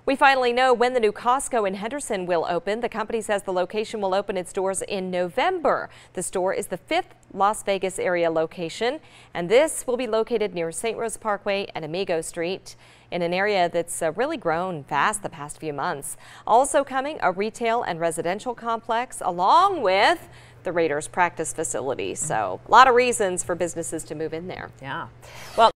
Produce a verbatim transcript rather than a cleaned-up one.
We finally know when the new Costco in Henderson will open. The company says the location will open its doors in November. The store is the fifth Las Vegas area location, and this will be located near Saint Rose Parkway and Amigo Street, in an area that's uh, really grown fast the past few months. Also coming, a retail and residential complex along with the Raiders practice facility. So a lot of reasons for businesses to move in there. Yeah. Well,